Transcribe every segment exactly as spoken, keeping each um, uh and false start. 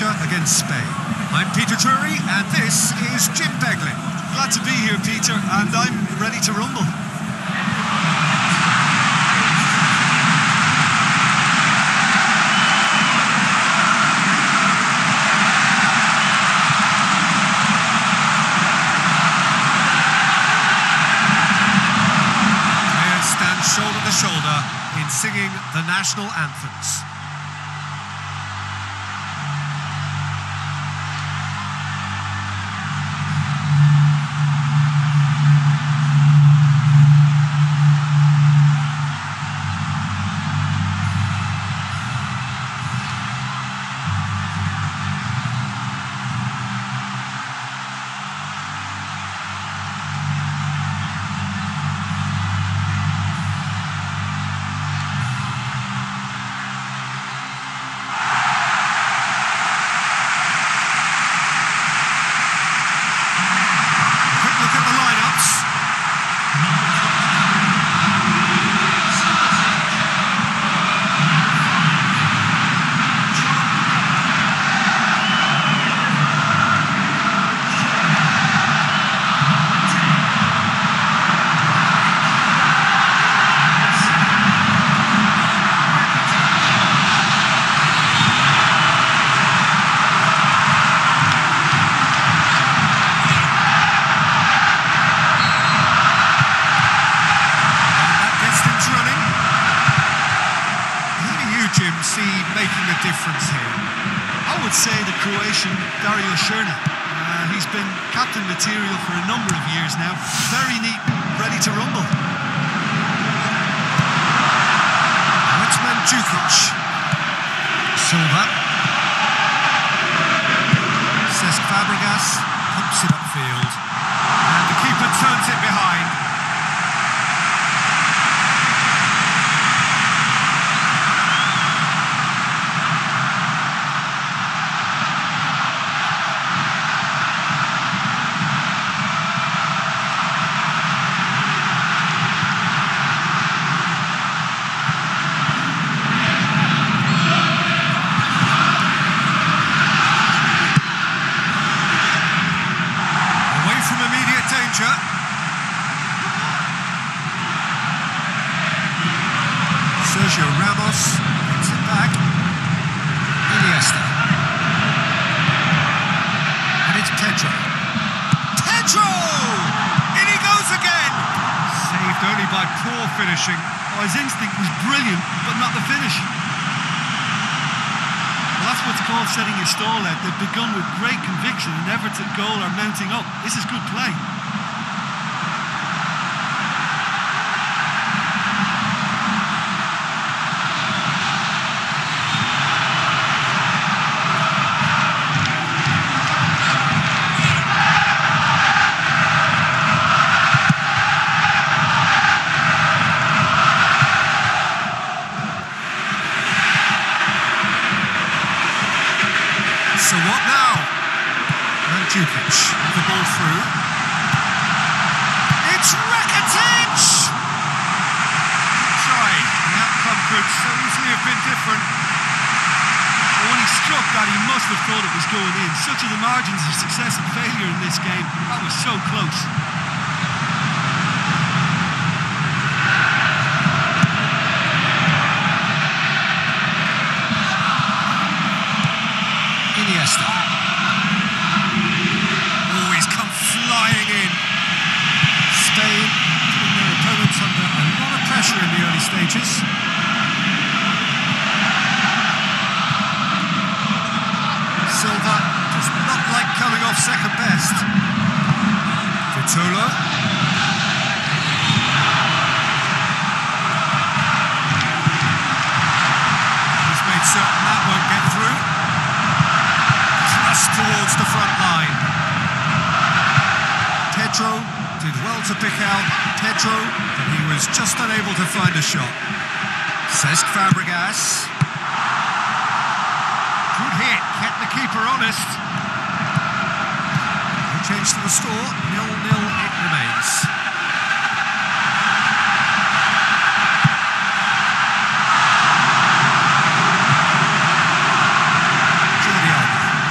Croatia against Spain. I'm Peter Drury, and this is Jim Beglin. Glad to be here, Peter, and I'm ready to rumble. Players stand shoulder to shoulder in singing the national anthems. Making a difference here? I would say the Croatian Dario Srna. Uh, he's been captain material for a number of years now. Very neat, ready to rumble. Now it's Mandzukic. Silva. Cesc Fabregas pumps it upfield. And the keeper turns it behind. Sergio Ramos gets it back. Iniesta. And it's Pedro. Pedro! In he goes again! Saved only by poor finishing. Oh, his instinct was brilliant, but not the finish. Well, that's what's called setting your stall out. They've begun with great conviction and efforts at goal are mounting up. This is good play. So what now? Mandzukic with the ball through. It's Rakitic! Sorry, the outcome could so easily have been different. But when he struck that, he must have thought it was going in. Such are the margins of success and failure in this game. That was so close. Iniesta. Oh, he's come flying in. Spain putting their opponents under a lot of pressure in the early stages. Silva does not like coming off second best. Vitolo. He's made certain that won't get through. Towards the front line. Pedro did well to pick out Pedro, but he was just unable to find a shot. Cesc Fabregas. Good hit, kept the keeper honest. No change to the score, nil nil it remains. Jordi Alba.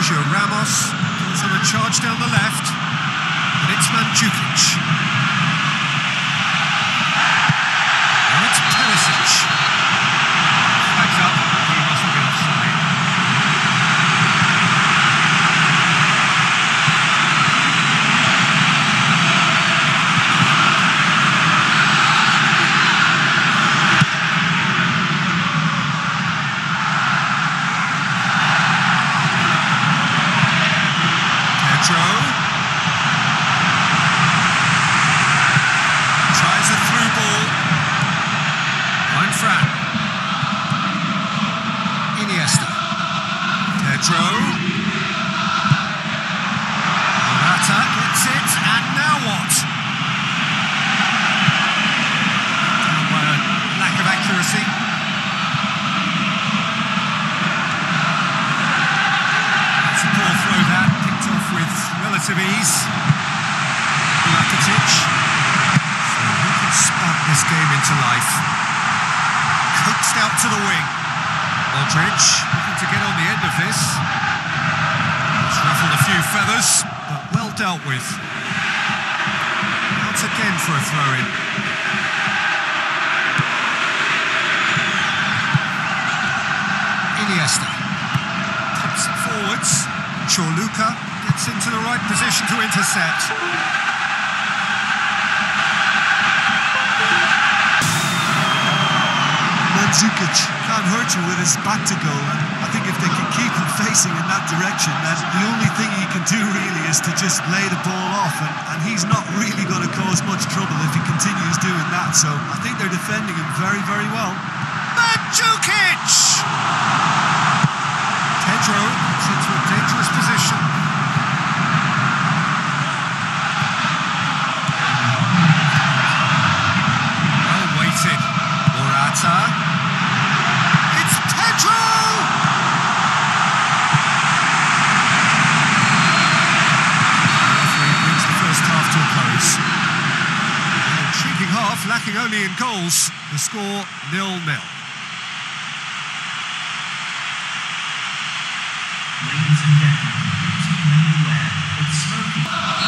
Sergio Ramos goes on a charge down the left, and it's Mandzukic. Now it's Perisic. Flags up, he mustn't be offside. Tries a through ball. Juanfran. Iniesta. Pedro. Morata gets it, and now what? Down by a lack of accuracy. That's a poor throw that, picked off with relative ease. Rakitic. Spark this game into life. Coaxed out to the wing. Modric looking to get on the end of this. It's ruffled a few feathers, but well dealt with. Out again for a throw-in. Iniesta pumps it forwards. Chorluka gets into the right position to intercept. Mandzukic can't hurt you with his back to goal, and I think if they can keep him facing in that direction, then the only thing he can do really is to just lay the ball off, and, and he's not really going to cause much trouble if he continues doing that, so I think they're defending him very, very well. Mandzukic! Pedro gets into a dangerous position. Well weighted. Morata. It's Pedro! Referee brings the first half to a close. An intriguing half, lacking only in goals. The score nil nil. Ladies and gentlemen, please be aware that smoking...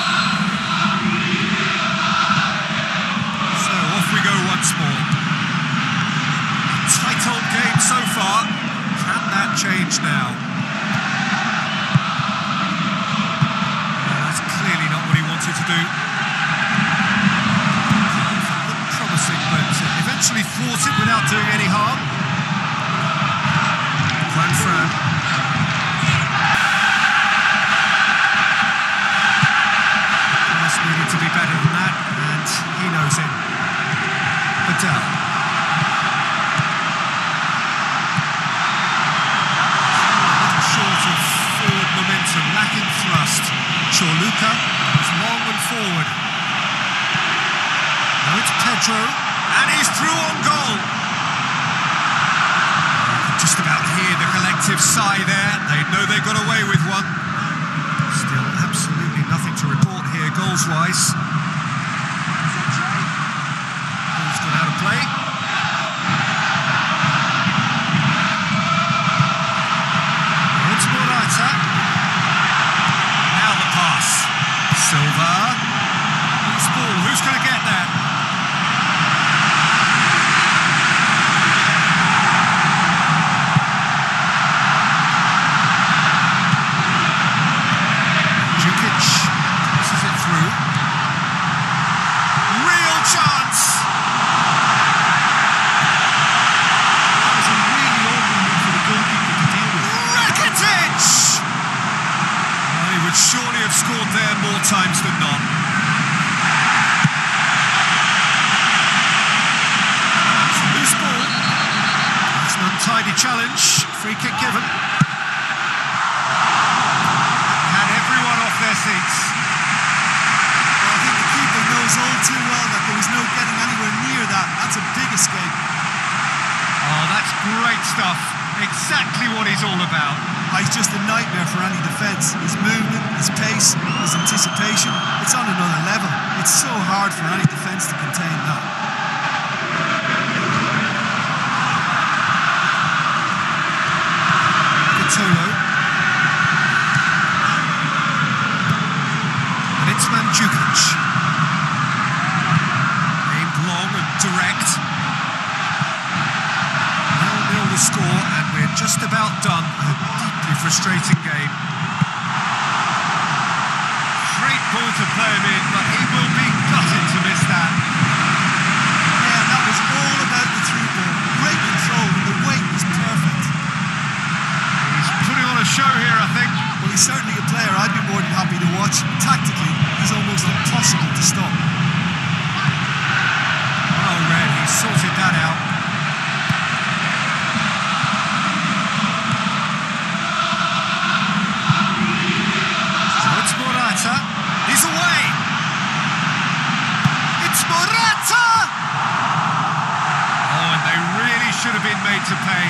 So off we go once more. Tight old game so far. Can that change now? Well, that's clearly not what he wanted to do. Looked promising, but eventually thwarted without doing any harm. Juanfran. Needed to be better than that, and he knows it. Badal. Short of forward momentum, lacking thrust. Chorluka is long and forward. Now it's Pedro, and he's through on goal. Just about hear the collective sigh there. They know they got away with one. Still absolutely nothing to report here goals-wise. Ball's gone out of play. It's Morata. Now the pass. Silva. Loose ball. Who's going to get that? Mandzukic passes it through. Real chance! That was a really awkward one for the goalkeeper to deal with. Rakitic! Well, he would surely have scored there more times than not. It's a loose ball. It's an untidy challenge. Free kick given. Everyone off their seats. Well, I think the keeper knows all too well that there was no getting anywhere near that. That's a big escape. Oh, that's great stuff. Exactly what he's all about. Oh, he's just a nightmare for any defence. His movement, his pace, his anticipation, it's on another level. It's so hard for any defence to contain that. Vitolo. finds Mandzukic. Aimed long and direct. nil nil the score, and we're just about done. A deeply frustrating game. Great ball to play him in, but he will be gutted to miss that. Yeah, and that was all about the through ball. Great control, and the weight was perfect. He's putting on a show here, I think. Well, he's certainly a player I'd be more than happy to watch. Tactically, he's almost impossible to stop. Well read, he sorted that out. So it's Morata. He's away. It's Morata! Oh, and they really should have been made to pay.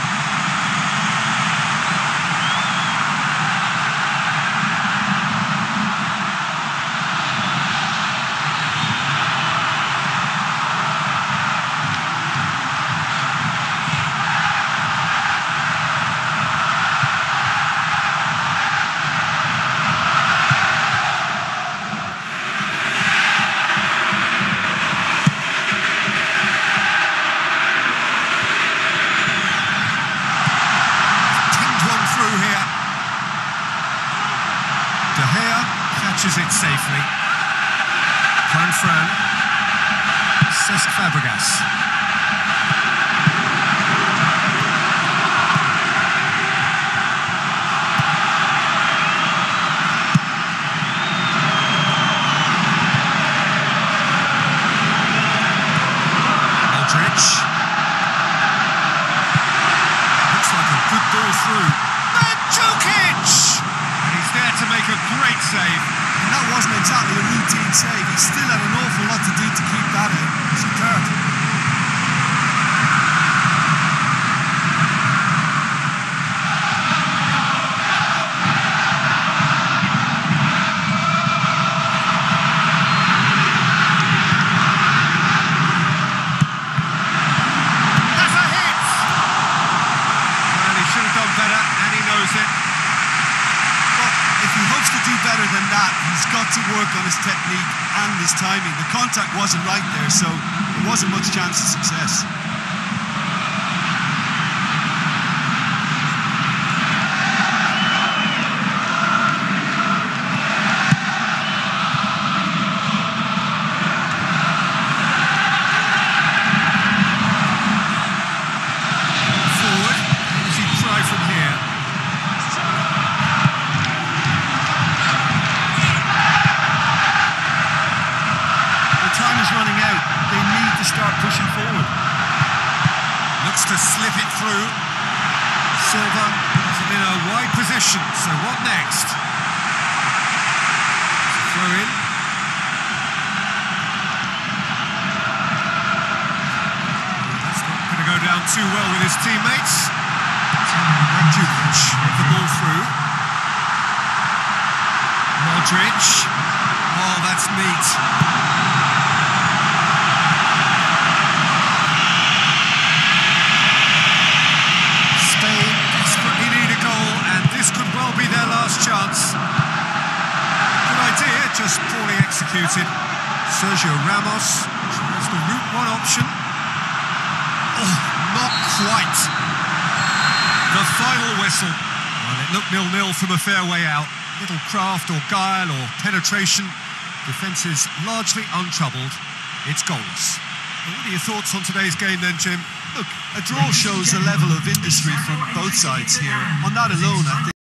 De Gea catches it safely. Fran Fran. Cesc Fabregas. Modric. Looks like a good ball through. Mandzukic! He's there to make a great save. And that wasn't exactly a routine save. He still had an awful lot to do to keep that in. Superb. That's a hit! Well, he should have done better, and he knows it. If he hopes to do better than that, he's got to work on his technique and his timing. The contact wasn't right there, so there wasn't much chance of success. Forward. What does he try from here? Time is running out. They need to start pushing forward. Looks to slip it through. Silva has him in a wide position, so what next? Throw in. That's not going to go down too well with his teammates. Mandzukic with the ball through. Modric. Oh, that's neat. Chance. Good idea, just poorly executed. Sergio Ramos has the route one option. Oh, not quite. The final whistle. Well, it looked nil nil from a fair way out. Little craft or guile or penetration. Defence is largely untroubled. It's goalless. Well, what are your thoughts on today's game then, Jim? Look, a draw shows a level of industry from both sides here. On that alone, I think